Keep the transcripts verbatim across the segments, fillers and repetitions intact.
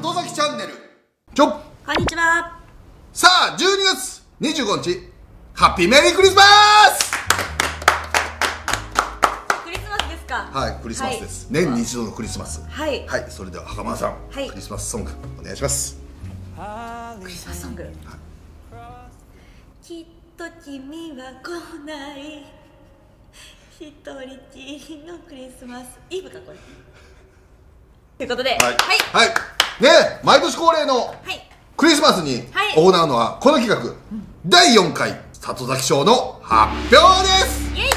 里崎チャンネル。ちょっこんにちは。 さあじゅうにがつにじゅうごにち、ハッピーメリークリスマス。 クリスマスですか。 はい、クリスマスです、はい、年に一度のクリスマス。はい、はい、それでは袴田さん、はい、クリスマスソングお願いします。 クリスマスソング、はい、きっと君は来ない一人きりのクリスマスイブかこれということで、はいはい、 はい、ね、毎年恒例のクリスマスに行うのはこの企画、だいよんかい里崎賞の発表です。イエイね、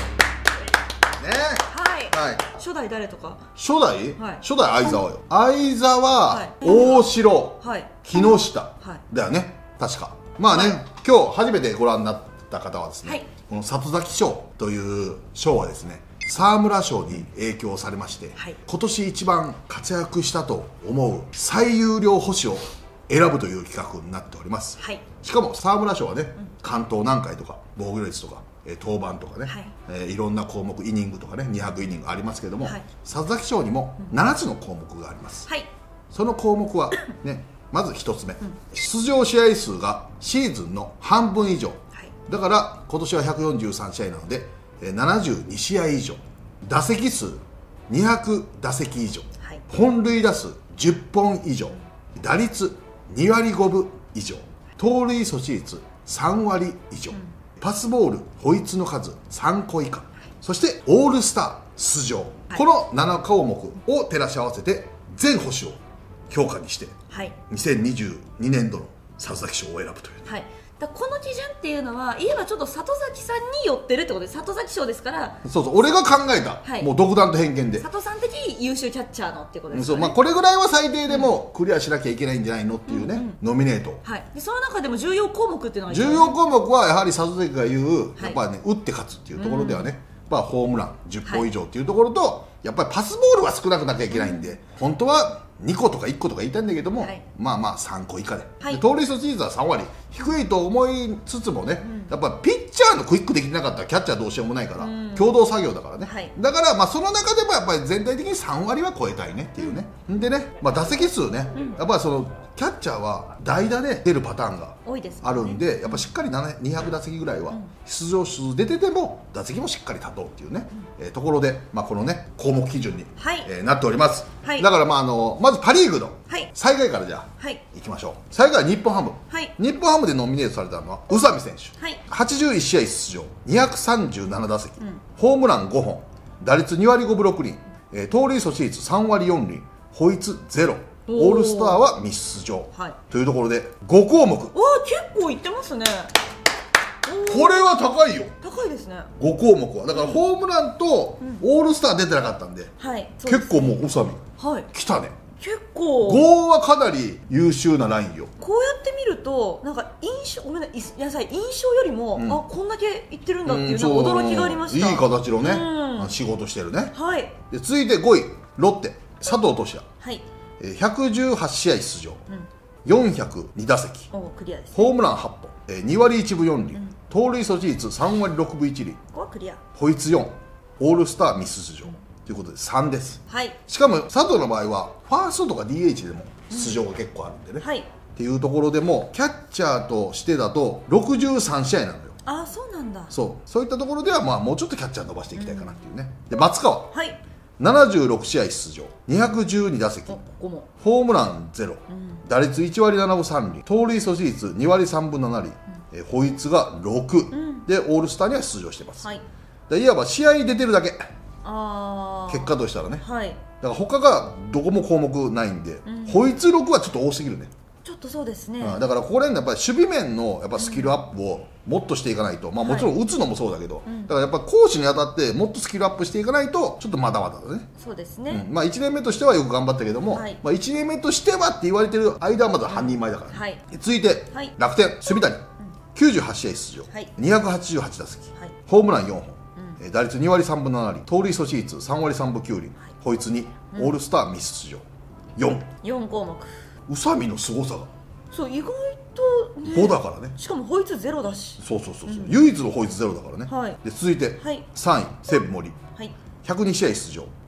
はい、初代誰とか。 初代、初代相沢よ。相沢、大城、木下だよね、確か。まあね、今日初めてご覧になった方はですね、この里崎賞という賞はですね、沢村賞に影響されまして、はい、今年一番活躍したと思う最有料捕手を選ぶという企画になっております、はい、しかも沢村賞はね、うん、完投何回とか防御率とか、えー、登板とかね、はい、えー、いろんな項目、イニングとかね、にひゃくイニングありますけれども、はい、里崎賞にもななつの項目があります、はい、その項目はねまずひとつめ、うん、出場試合数がシーズンの半分以上、はい、だから今年はひゃくよんじゅうさんしあいなのでななじゅうにしあい以上、打席数にひゃくだせき以上、はい、本塁打数じゅっぽん以上、打率にわりごぶ以上、盗塁阻止率さんわり以上、うん、パスボールホイッツの数さんこ以下、はい、そしてオールスター出場、はい、このななこうもくを照らし合わせて全捕手を評価にして、はい、にせんにじゅうにねんどの里崎賞を選ぶという、はい、 だこの基準っていうのは言えばちょっと里崎さんに寄ってるってことで、里崎賞ですから。 そうそう、俺が考えた、はい、もう独断と偏見で里さん的優秀キャッチャーのってことですかね。そう、まあ、これぐらいは最低でもクリアしなきゃいけないんじゃないのっていうね、うんうん、ノミネート、 はい、でその中でも重要項目っていうのが重要項目はやはり里崎が言う、やっぱりね、打って勝つっていうところではね、うん、まあ、ホームランじゅっぽん以上っていうところと、はい、やっぱりパスボールは少なくなきゃいけないんで、うん、本当はにことかいっことか言いたいんだけども、はい、まあまあさんこ以下で、はい、で盗塁阻止率はさんわり低いと思いつつもね、うん、やっぱピッチャーのクイックできなかったらキャッチャーどうしようもないから、うん、共同作業だからね、はい、だからまあその中でもやっぱり全体的にさんわりは超えたいねっていうね、うん、でね、まあ、打席数ね、うん、やっぱりそのキャッチャーは代打で出るパターンがあるんで、やっぱしっかりにひゃくだせきぐらいは出場数出てても打席もしっかり立とうっていうね、うん、えー、ところで、まあ、このね項目基準に、はい、えー、なっております、はい、だからまああのまずパ・リーグの最下位からじゃあ、はい、いきましょう。最下位は日本ハム、はい、日本ハムでノミネートされたのは宇佐美選手、はい、はちじゅういちしあい出場にひゃくさんじゅうななだせき、うん、ホームランごほん、打率にわりごぶろくりん、えー、盗塁阻止率さんわりよんりん、保一ゼロ、オールスターは未出場、はい、というところでごこうもく。 わあ、結構いってますね。 これは高いよ。 高いですね、 ごこうもくは。だからホームランとオールスター出てなかったんで、うん、はい、結構もう宇佐美、はい、来たね。 結構ごはかなり優秀なラインよ。 こうやって見るとなんか印象、ごめんなさい、印象よりも、うん、あ、こんだけいってるんだっていう、うん、驚きがありました。 いい形のね、うん、仕事してるね。はい。で続いてごいロッテ佐藤都志也、はい、ひゃくじゅうはちしあい出場、うん、よんひゃくにだせき、クリアですね、ホームランはっぽん、にわりいちぶよんりん、うん、盗塁阻止率さんわりろくぶいちりん、 ここはクリア、 保一よん、オールスター未出場、うん、ということでさんです、はい、しかも佐藤の場合はファーストとか ディーエイチ でも出場が結構あるんでね、うん、はい、っていうところでもキャッチャーとしてだとろくじゅうさんしあいなのよ。 あ、そうなんだ。 そうそういったところではまあもうちょっとキャッチャー伸ばしていきたいかなっていうね、うん、で松川、はい、ななじゅうろくしあい出場にひゃくじゅうにだせき、ここもホームランゼロ、うん、打率いちわりななぶさんりん、盗塁阻止率にわりさんぶななりん、うん、え保一がろく、うん、でオールスターには出場してます、はい、でいわば試合出てるだけ、あ結果としたらね、はい、だから他がどこも項目ないんで、うん、保一ろくはちょっと多すぎるね。 ちょっとそうですね、 だからここら辺のやっぱり守備面のやっぱスキルアップをもっとしていかないと、まあ、もちろん打つのもそうだけど、はい、だからやっぱコーチにあたってもっとスキルアップしていかないとちょっとまだまだだね。 そうですね、 うん、まあ、いちねんめとしてはよく頑張ったけども、はい、まあ、いちねんめとしてはって言われてる間はまだ半人前だから、ね、うん、はい、続いて、はい、楽天住谷、うん、きゅうじゅうはちしあい出場、はい、にひゃくはちじゅうはちだせき、はい、ホームランよんほん、うん、打率にわりさんぶななりん、盗塁阻止率さんわりさんぶきゅうりん、はい、保一に、うん、オールスター未出場よん、 よんこうもく。 宇佐美のすごさがそう意外と、ね、 ごだからね。 しかも保一ゼロだし、 そうそうそうそう、うん、唯一の保一ゼロだからね、はい、で続いて、はい、さんい西武森、はい、ひゃくにしあい出場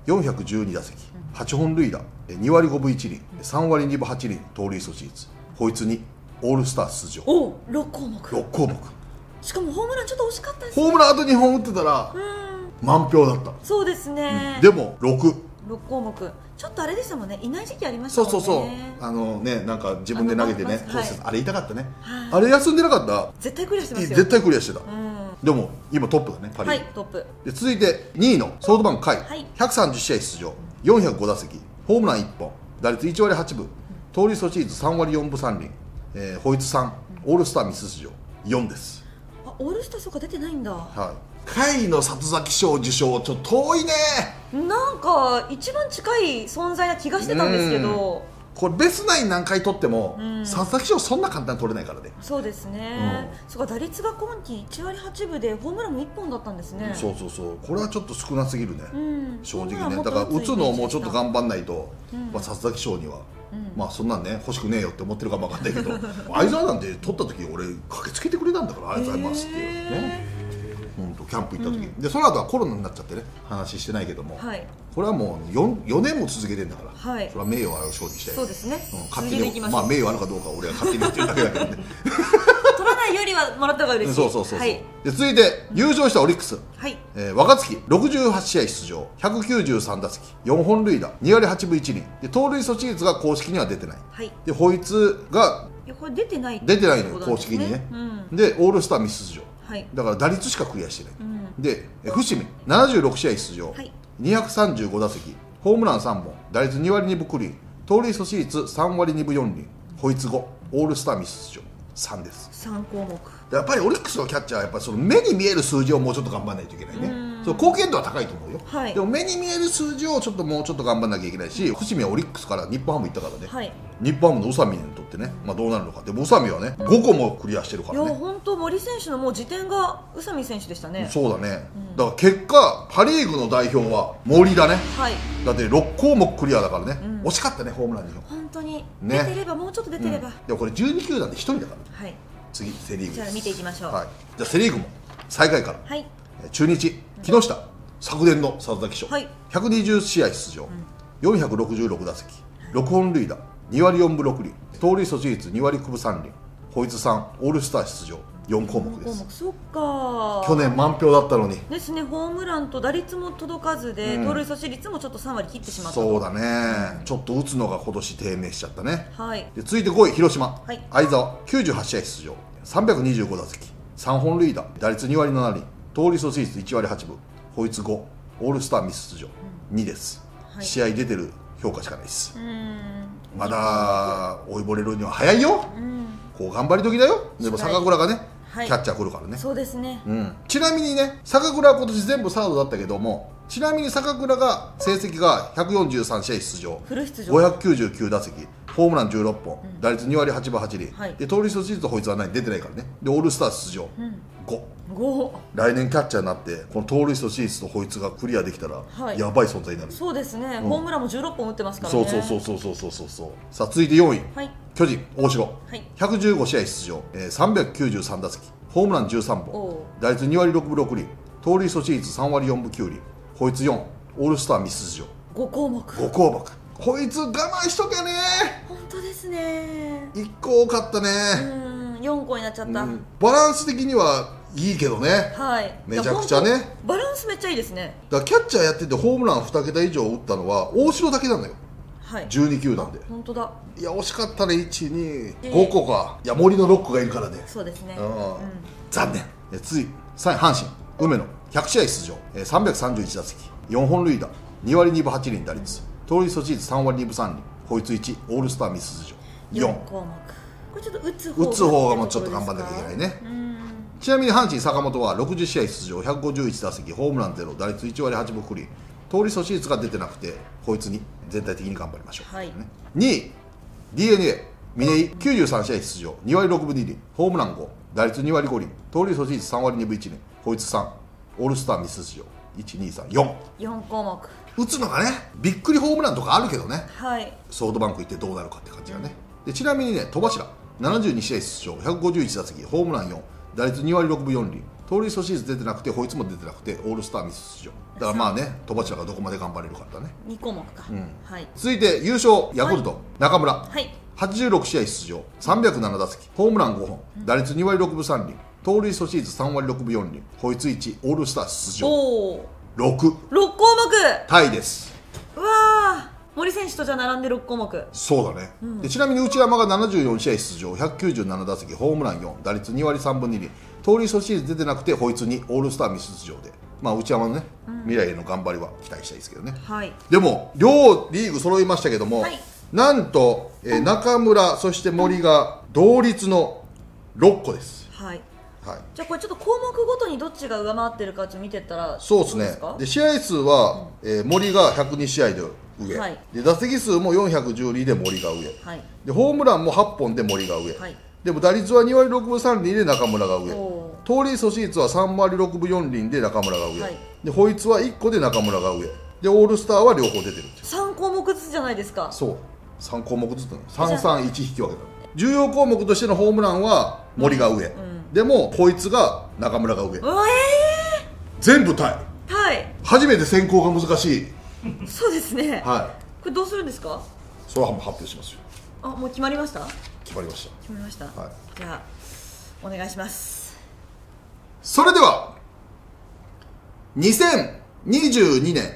よんひゃくじゅうに打席、はちほん塁打、にわりごぶいちりん、さんわりにぶはちりん盗塁阻止率、こいつにオールスター出場。 おお、ろっこうもく。 ろっこうもく。 しかもホームランちょっと惜しかったですね。 ホームランあとにほん打ってたら満票だった。 そうですね、 うん、でもろく。 ろっこうもく。ちょっとあれでしたもんね、いない時期ありましたもんね。 そうそうそう、あのね、なんか自分で投げてね、 あ, はい、 あれ痛かったね、はい、あれ休んでなかったら絶対クリアしてますよ。 絶対クリアしてた、 うん、 でも今トップだね、パ・リーグ。 はい、トップで続いてにいのソフトバンク甲斐、 はい、 ひゃくさんじゅうしあい出場、よんひゃくご打席、ホームランいっぽん、打率いちわりはちぶ、盗塁阻止率さんわりよんぶさんりん、えー、ホイツさん、オールスターミス出場よんです。 あ、オールスターそうか出てないんだ。 はい、甲斐の里崎賞受賞ちょっと遠いね。 なんか一番近い存在な気がしてたんですけど、 これベスナイン何回取っても、うん、里崎賞そんな簡単に取れないからね。 そうですね、うん、そうか、打率が今季いちわりはちぶでホームランもいっぽんだったんですね。 そうそうそう、これはちょっと少なすぎるね、うん、正直ね。だから打つのをもうちょっと頑張んないと、うん、まあ、里崎賞には、うん、まあそんなんね欲しくねえよって思ってるかも分かんないけど相沢なんて取った時俺駆けつけてくれたんだから、ありがとうございますっていうね。本当キャンプ行った時、うん、でその後はコロナになっちゃってね、話してないけども、はい、これはもう 4, 4年も続けてんだから、はい、それは名誉ある賞にして、 そうですね、 うん、勝手に、まあ名誉あるかどうかは俺は勝手に言ってるだけだけどね取らないよりはもらった方が嬉しい。 そうそうそうそう、はい、で続いて優勝したオリックス、はい、えー、若月ろくじゅうはちしあい出場、ひゃくきゅうじゅうさん打席、よんほん塁打、にわりはちぶいちりんで、盗塁阻止率が公式には出てない、はい、でホイツがいやこれ出てない出てないのよ、公式にね、うん、でオールスターミス出場、はい、だから打率しかクリアしてない、うん、で伏見ななじゅうろくしあい出場、はい、にひゃくさんじゅうご打席、ホームランさんぼん、打率にわりにぶクリーン、盗塁阻止率さんわりにぶよんりん、ホイツご、オールスターミス出場さんです。 さんこうもく。 やっぱりオリックスのキャッチャーはやっぱりその目に見える数字をもうちょっと頑張らないといけないね。その貢献度は高いと思うよ、はい、でも目に見える数字をちょっともうちょっと頑張らなきゃいけないし、伏見はオリックスから日本ハム行ったからね、はい、日本ハムの宇佐美にとってね、まあ、どうなるのか。でも宇佐美はねごこもクリアしてるからね。 いや本当森選手のもう時点が宇佐美選手でしたね。 そうだね、うん、だから結果パ・リーグの代表は森だね、はい、だってろっこうもクリアだからね、うん、惜しかったねホームランに。 本当に出てれば、ね、もうちょっと出てれば、うん、 でもこれじゅうにきゅうだんでひとりだから、はい、次セ・リーグです。 じゃあ見ていきましょう、はい、 じゃあセ・リーグも最下位から、はい、中日木下、うん、昨年の里崎賞、はい、ひゃくにじゅうしあい出場、うん、よんひゃくろくじゅうろく打席、ろくほん塁打、にわりよんぶろくりん、盗塁阻止率にわりきゅうぶさんりん、ホイツさん、オールスター出場よんこうもくです。 そっか、 去年満票だったのにですね。ホームランと打率も届かずで、うん、盗塁阻止率もちょっとさんわり切ってしまった。 そうだね、うん、ちょっと打つのが今年低迷しちゃったね、はい、で続いてごい広島、はい、相澤きゅうじゅうはちしあい出場、さんびゃくにじゅうご打席、さんほん塁打、打率にわりななりん、盗塁阻止率いちわりはちぶ、ホイツご、オールスターミス出場、うん、にです、はい、試合出てる評価しかないです。うん、まだ追いぼれるには早いよ、うん、こう頑張り時だよ。でも坂倉がね、はい、キャッチャー来るからね。そうですね、うん、ちなみにね坂倉は今年全部サードだったけども、ちなみに坂倉が成績がひゃくよんじゅうさんしあい出場、フル出場ごひゃくきゅうじゅうきゅう打席、ホームランじゅうろっぽん、うん、打率にわりはちぶはちりん、はい、で盗塁阻止率ホイツは何出てないからね。でオールスター出場、うん、ご, ご来年キャッチャーになってこの盗塁阻止率とホイツがクリアできたら、はい、やばい存在になる。そうですね、うん、ホームランもじゅうろっぽん打ってますからね。そうそうそうそうそうそうそう。さあ続いてよんい、はい、巨人大城、はい、ひゃくじゅうごしあい出場、えー、さんびゃくきゅうじゅうさん打席、ホームランじゅうさんぼん、打率にわりろくぶろくりん、盗塁阻止率さんわりよんぶきゅうりん、ホイツよん、オールスターミス出場ごこうもく。ごこうもく。こいつ我慢しとけね。本当ですね、いっこ多かったね。うん、よんこになっちゃった、うん、バランス的にはいいけどね、はい、めちゃくちゃねバランスめっちゃいいですね。だからキャッチャーやっててホームランにけた以上打ったのは大城だけなのよ、はい、じゅうにきゅうだんで。本当だ、いや惜しかったね。いちにごこか、いや森のろっこがいるからね。そうですね、うん、残念。次いさんい阪神梅野ひゃくしあい出場、さんびゃくさんじゅういち打席、よんほん塁打、にわりにぶはちりん打率、盗塁阻止率さんわりにぶさんりん、ホイツいち、オールスターミス出場よんこうもく。これちょっと打つ方が打つ方がもうちょっと頑張んなきゃいけないね。ちなみに阪神坂本はろくじゅうしあい出場、ひゃくごじゅういち打席、ホームランゼロ、打率いちわりはちぶくりん、盗塁阻止率が出てなくてこいつに全体的に頑張りましょう、はい、にい ディーエヌエー 峰井きゅうじゅうさんしあい出場、にわりろくぶにりん、ホームランご、打率にわりごりん、盗塁阻止率さんわりにぶいちりん、こいつさん、オールスターミス出場いち、に、さん、よん、よんこうもく。打つのがねびっくりホームランとかあるけどね、はい、ソフトバンク行ってどうなるかって感じがね。でちなみにね戸柱ななじゅうにしあい出場、ひゃくごじゅういち打席、ホームランよん、打率にわりろくぶよんりん、盗塁阻止率出てなくてホイツも出てなくてオールスターミス出場だからまあね、戸柱がどこまで頑張れるかだね。 に項目か、うん、はい。 続いて優勝ヤクルト、はい、中村、はい、はちじゅうろくしあい出場、さんびゃくななだせき、ホームランごほん、うん、打率にわりろくぶさんりん、盗塁阻止率さんわりろくぶよんりん、ホイツいち、オールスター出場、おろく、 ろっこうもくタイです。 うわー、森選手とじゃ並んでろっこうもく。 そうだね、うん、でちなみに内山がななじゅうよんしあい出場、ひゃくきゅうじゅうななだせき、ホームランよん、打率にわりさんぶにりん、盗塁阻止率出てなくてホイツに、オールスター未出場で、まあ内山のね、うん、未来への頑張りは期待したいですけどね、はい、でも両リーグ揃いましたけども、はい、なんと、えー、中村そして森が同率のろっこです。はい、はい、じゃあこれちょっと項目ごとにどっちが上回ってるかちょっと見てったら、そうですね。で試合数は、うん、えー、森がひゃくにしあいで上、はい、で打席数もよんひゃくじゅうにで森が上、はい、でホームランもはっぽんで森が上、はい、でも打率はにわりろくぶさんりんで中村が上、盗塁阻止率はさんわりろくぶよんりんで中村が上、はい、でホイツはいっこで中村が上で、オールスターは両方出てる。さんこうもくずつじゃないですか。そうさんこうもくずつさんさんいち引き分けた。重要項目としてのホームランは森が上、うん、でもホイツが中村が上、えー、全部タイ。タイ初めて選考が難しい。そうですね。はい。これどうするんですか。それはもう発表しますよ。あ、もう決まりました。決まりました。決まりました。はい。じゃあお願いします。それではにせんにじゅうにねん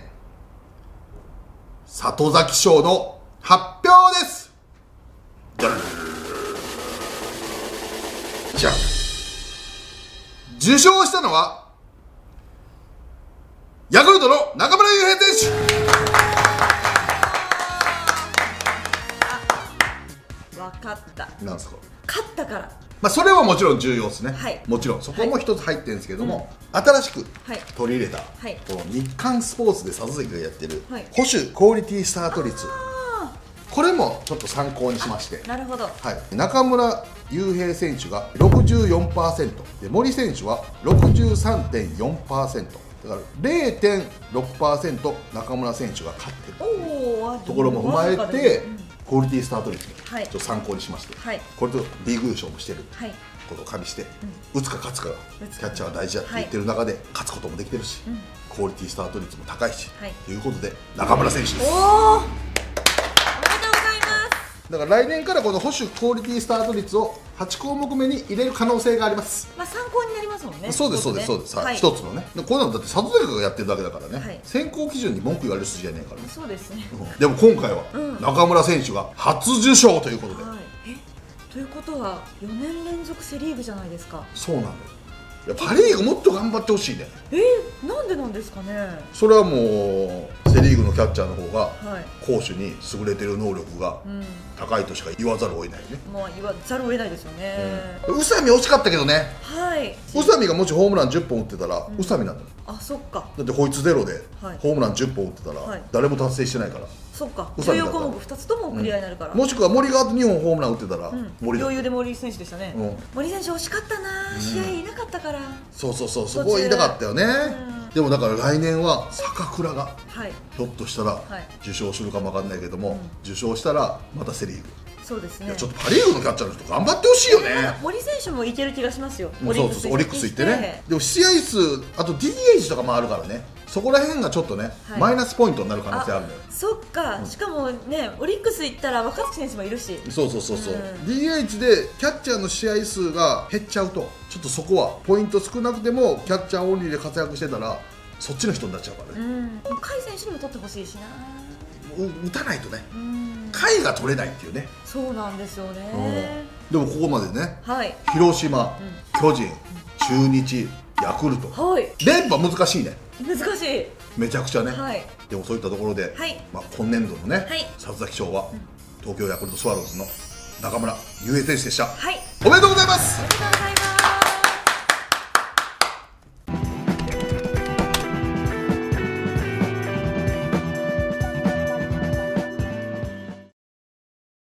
里崎賞の発表です。じゃんじゃん。受賞したのはヤクルトの中村悠平選手。分かった。なんですか。勝ったから。まあそれはもちろん重要ですね、はい、もちろんそこも一つ入ってるんですけども、はい、新しく取り入れた、はい、この日刊スポーツで里崎がやってる、はい、保守クオリティスタート率、これもちょっと参考にしまして、なるほど、はい、中村悠平選手が ろくじゅうよんパーセント で森選手は ろくじゅうさんてんよんパーセント だから れいてんろくパーセント 中村選手が勝ってるところも踏まえて、クオリティスタート率ちょっと参考にしまして、はい、これとリーグ優勝もしてることを加味して、うん、打つか勝つかがキャッチャーは大事だって言ってる中で勝つこともできてるし、うん、クオリティスタート率も高いし、はい、ということで中村選手です。おー、だから来年からこの保守クオリティスタート率をはちこうもくめに入れる可能性があります。まあ参考になりますもんね。そうですそうですそうです。はい、一つのね。こういうのだって里崎がやってるだけだからね。はい、選考基準に文句言われる筋じゃねえからね。そうですね。うん、でも今回は中村選手が初受賞ということで。はい、えということはよねんれんぞくセ・リーグじゃないですか。そうなんだよ。いやパ・リーグもっと頑張ってほしいね。えー、なんでなんですかね。それはもうセ・リーグのキャッチャーの方が攻守に優れてる能力が高いとしか言わざるを得ないね。まあ言わざるを得ないですよね。宇佐美惜しかったけどね。はい。宇佐美がもしホームランじゅっぽん打ってたら宇佐美なんだよ。あ、そっか。だってホイツゼロでホームランじゅっぽん打ってたら誰も達成してないから。そっか。重要項目ふたつともクリアになるから。もしくは森があとにほんホームラン打ってたら森。余裕で森選手でしたね。森選手惜しかったな。試合いなかったから。そうそうそう、そこは言いたかったよね。でもだから来年は坂倉がひょっとしたら受賞するかもわかんないけども、受賞したらまたセ・リーグ。そうですね。ちょっとパ・リーグのキャッチャーの人頑張ってほしいよね。森選手もいける気がしますよ。そうそうそう、オリックス行ってね。でも試合数あと ディーエイチ とかもあるからね。そこら辺がちょっとね、はい、マイナスポイントになる可能性あるのよ。そっか、うん、しかもねオリックス行ったら若槻選手もいるし、そうそうそうそう、うん、ディーエイチ でキャッチャーの試合数が減っちゃうとちょっとそこはポイント少なくてもキャッチャーオンリーで活躍してたらそっちの人になっちゃうからね。うん、甲斐選手にも取ってほしいしな。打たないとね、甲斐が取れないっていうね。そうなんですよね、うん、でもここまでね、はい、広島、うん、巨人、中日、ヤクルト、はい、連覇難しいね。難しいめちゃくちゃね、はい、でもそういったところで、はい、まあ今年度のね、はい、里崎賞は、うん、東京ヤクルトスワローズの中村悠平選手でした、はい、おめでとうございます。ありがとうございます。